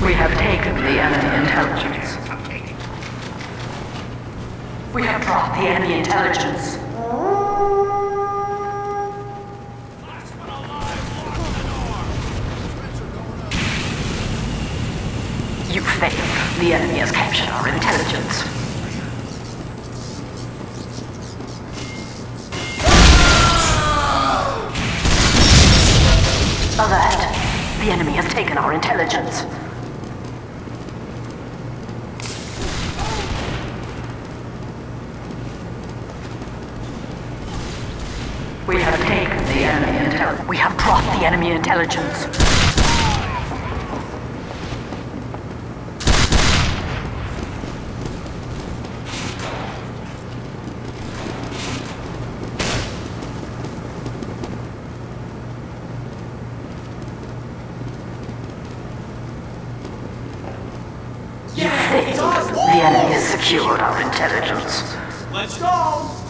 We have taken the enemy intelligence. We have dropped the enemy intelligence. You failed. The enemy has captured our intelligence. Alert! The enemy has taken our intelligence. We have taken the enemy intelligence. We have dropped the enemy intelligence. You failed. The enemy has secured our intelligence. Let's go!